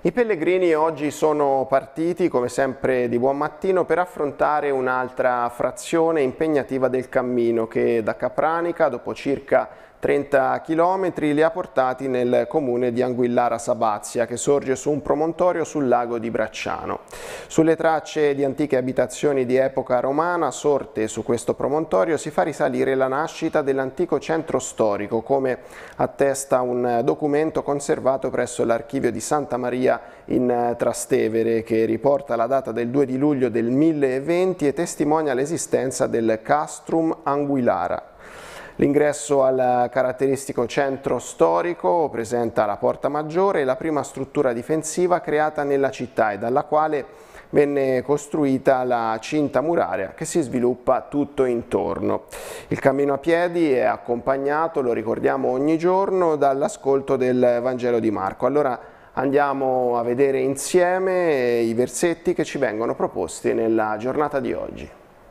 I pellegrini oggi sono partiti, come sempre di buon mattino, per affrontare un'altra frazione impegnativa del cammino che da Capranica, dopo circa 30 km, li ha portati nel comune di Anguillara Sabazia, che sorge su un promontorio sul lago di Bracciano. Sulle tracce di antiche abitazioni di epoca romana sorte su questo promontorio si fa risalire la nascita dell'antico centro storico, come attesta un documento conservato presso l'archivio di Santa Maria in Trastevere, che riporta la data del 2 di luglio del 1020 e testimonia l'esistenza del Castrum Anguillara. L'ingresso al caratteristico centro storico presenta la porta maggiore, la prima struttura difensiva creata nella città e dalla quale venne costruita la cinta muraria che si sviluppa tutto intorno. Il cammino a piedi è accompagnato, lo ricordiamo ogni giorno, dall'ascolto del Vangelo di Marco. Allora andiamo a vedere insieme i versetti che ci vengono proposti nella giornata di oggi.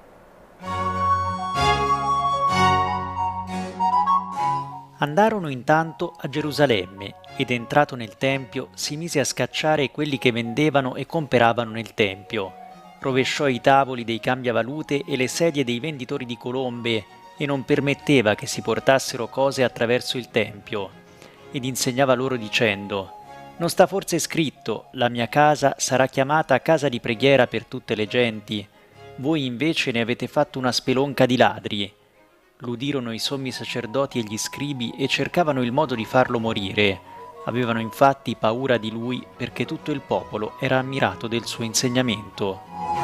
Andarono intanto a Gerusalemme ed entrato nel Tempio si mise a scacciare quelli che vendevano e comperavano nel Tempio. Rovesciò i tavoli dei cambiavalute e le sedie dei venditori di colombe e non permetteva che si portassero cose attraverso il Tempio. Ed insegnava loro dicendo: «Non sta forse scritto, la mia casa sarà chiamata casa di preghiera per tutte le genti? Voi invece ne avete fatto una spelonca di ladri». L'udirono i sommi sacerdoti e gli scribi e cercavano il modo di farlo morire. Avevano infatti paura di lui perché tutto il popolo era ammirato del suo insegnamento.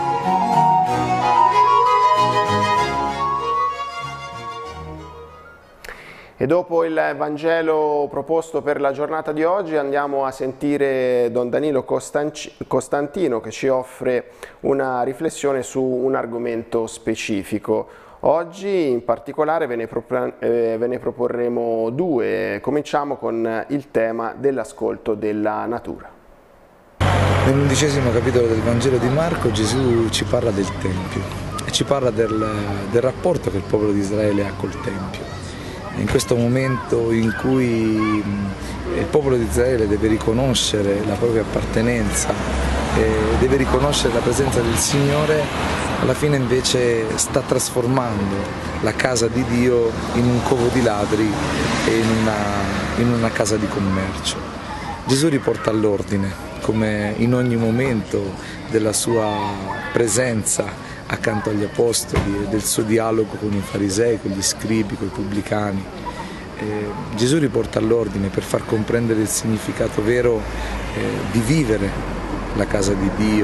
E dopo il Vangelo proposto per la giornata di oggi andiamo a sentire Don Danilo Costantino, che ci offre una riflessione su un argomento specifico. Oggi in particolare ve ne proporremo due. Cominciamo con il tema dell'ascolto della natura. Nell'11° capitolo del Vangelo di Marco Gesù ci parla del Tempio e ci parla del rapporto che il popolo di Israele ha col Tempio. In questo momento in cui il popolo di Israele deve riconoscere la propria appartenenza, deve riconoscere la presenza del Signore, alla fine invece sta trasformando la casa di Dio in un covo di ladri e in una casa di commercio. Gesù riporta all'ordine, come in ogni momento della sua presenza accanto agli apostoli e del suo dialogo con i farisei, con gli scribi, con i pubblicani. Gesù riporta all'ordine per far comprendere il significato vero di vivere la casa di Dio,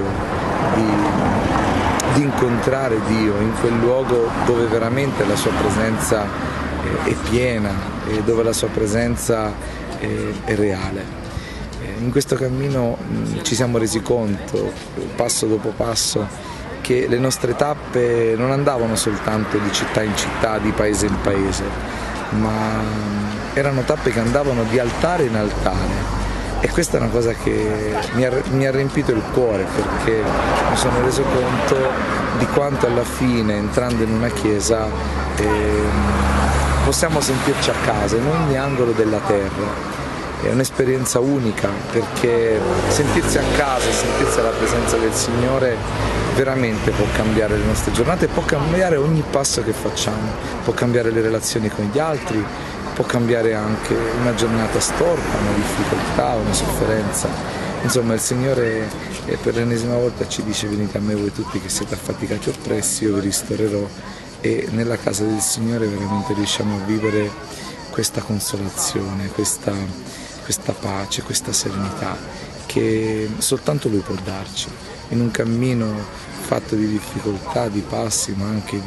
di incontrare Dio in quel luogo dove veramente la sua presenza è piena e dove la sua presenza è reale. In questo cammino ci siamo resi conto, passo dopo passo, che le nostre tappe non andavano soltanto di città in città, di paese in paese, ma erano tappe che andavano di altare in altare. E questa è una cosa che mi ha riempito il cuore, perché mi sono reso conto di quanto alla fine, entrando in una chiesa, possiamo sentirci a casa in ogni angolo della terra. È un'esperienza unica, perché sentirsi a casa, sentirsi alla presenza del Signore veramente può cambiare le nostre giornate, può cambiare ogni passo che facciamo, può cambiare le relazioni con gli altri, può cambiare anche una giornata storta, una difficoltà, una sofferenza. Insomma, il Signore per l'ennesima volta ci dice: venite a me voi tutti che siete affaticati e oppressi, io vi ristorerò. E nella casa del Signore veramente riusciamo a vivere questa consolazione, questa pace, questa serenità che soltanto Lui può darci. In un cammino fatto di difficoltà, di passi, ma anche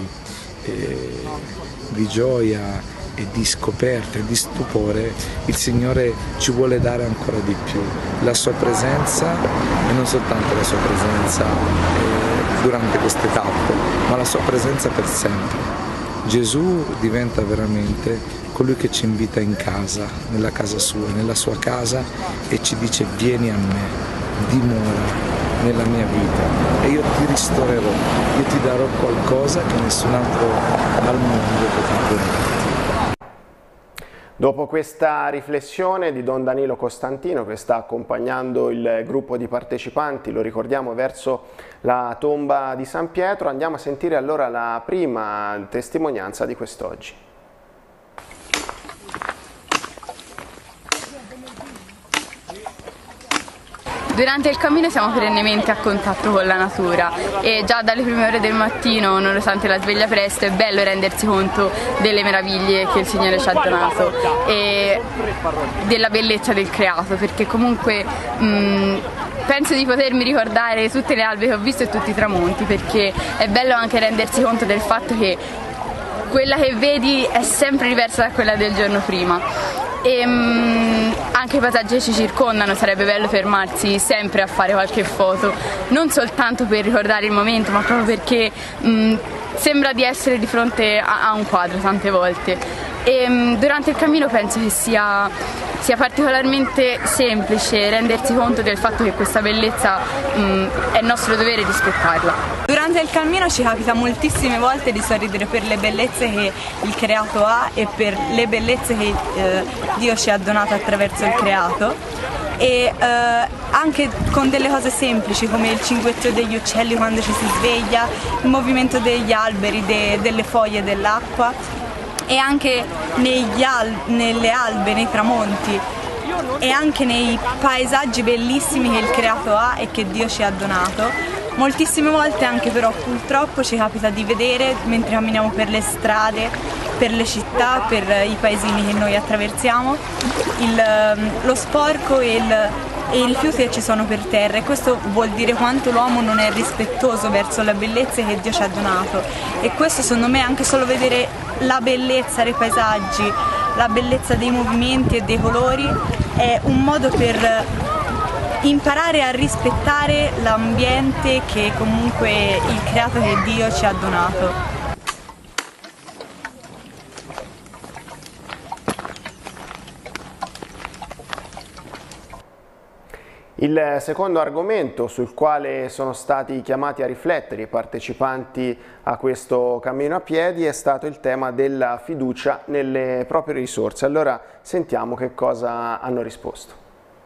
di gioia e di scoperta e di stupore, il Signore ci vuole dare ancora di più la sua presenza, e non soltanto la sua presenza durante queste tappe, ma la sua presenza per sempre. Gesù diventa veramente colui che ci invita in casa, nella casa sua, nella sua casa, e ci dice: vieni a me, dimora nella mia vita e io ti ristorerò, io ti darò qualcosa che nessun altro al mondo potrà donarti. Dopo questa riflessione di Don Danilo Costantino, che sta accompagnando il gruppo di partecipanti, lo ricordiamo, verso la tomba di San Pietro, andiamo a sentire allora la prima testimonianza di quest'oggi. Durante il cammino siamo perennemente a contatto con la natura e già dalle prime ore del mattino, nonostante la sveglia presto, è bello rendersi conto delle meraviglie che il Signore ci ha donato e della bellezza del creato, perché comunque penso di potermi ricordare tutte le albe che ho visto e tutti i tramonti, perché è bello anche rendersi conto del fatto che quella che vedi è sempre diversa da quella del giorno prima. E anche i paesaggi che ci circondano, sarebbe bello fermarsi sempre a fare qualche foto, non soltanto per ricordare il momento, ma proprio perché sembra di essere di fronte a un quadro tante volte. E durante il cammino penso che sia particolarmente semplice rendersi conto del fatto che questa bellezza è nostro dovere rispettarla. Durante il cammino ci capita moltissime volte di sorridere per le bellezze che il creato ha e per le bellezze che Dio ci ha donato attraverso il creato, e anche con delle cose semplici come il cinguettio degli uccelli quando ci si sveglia, il movimento degli alberi, delle foglie, dell'acqua, e anche nelle albe, nei tramonti e anche nei paesaggi bellissimi che il creato ha e che Dio ci ha donato. Moltissime volte anche però purtroppo ci capita di vedere, mentre camminiamo per le strade, per le città, per i paesini che noi attraversiamo, lo sporco e i rifiuti che ci sono per terra, e questo vuol dire quanto l'uomo non è rispettoso verso le bellezze che Dio ci ha donato. E questo, secondo me, anche solo vedere la bellezza dei paesaggi, la bellezza dei movimenti e dei colori, è un modo per imparare a rispettare l'ambiente che comunque il creato che Dio ci ha donato. Il secondo argomento sul quale sono stati chiamati a riflettere i partecipanti a questo cammino a piedi è stato il tema della fiducia nelle proprie risorse. Allora sentiamo che cosa hanno risposto.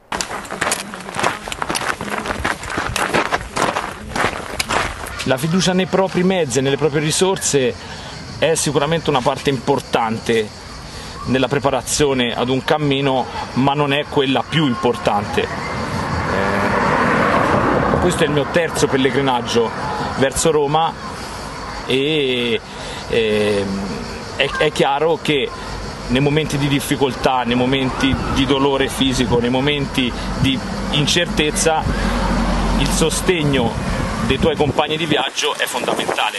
La fiducia nei propri mezzi e nelle proprie risorse è sicuramente una parte importante nella preparazione ad un cammino, ma non è quella più importante. Questo è il mio terzo pellegrinaggio verso Roma e è chiaro che nei momenti di difficoltà, nei momenti di dolore fisico, nei momenti di incertezza, il sostegno dei tuoi compagni di viaggio è fondamentale.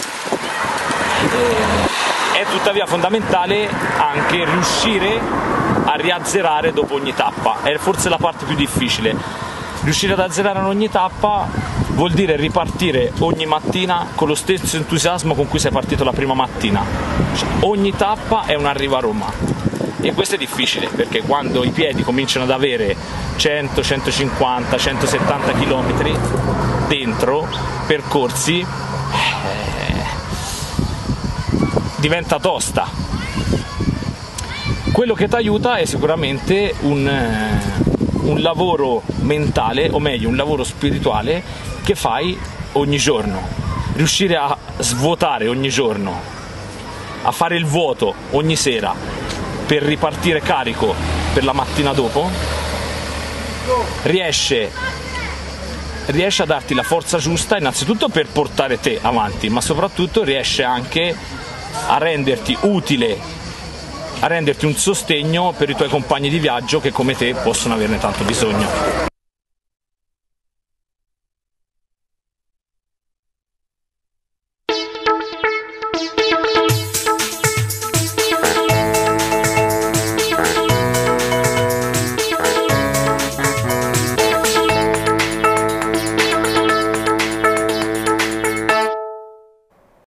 È tuttavia fondamentale anche riuscire a riazzerare dopo ogni tappa, è forse la parte più difficile. Riuscire ad azzerare in ogni tappa vuol dire ripartire ogni mattina con lo stesso entusiasmo con cui sei partito la prima mattina. Cioè, ogni tappa è un arrivo a Roma, e questo è difficile perché quando i piedi cominciano ad avere 100, 150, 170 km dentro percorsi, diventa tosta. Quello che ti aiuta è sicuramente un lavoro mentale, o meglio un lavoro spirituale che fai ogni giorno, riuscire a svuotare ogni giorno, a fare il vuoto ogni sera per ripartire carico per la mattina dopo, riesce a darti la forza giusta innanzitutto per portare te avanti, ma soprattutto riesce anche a renderti utile, a renderti un sostegno per i tuoi compagni di viaggio che come te possono averne tanto bisogno.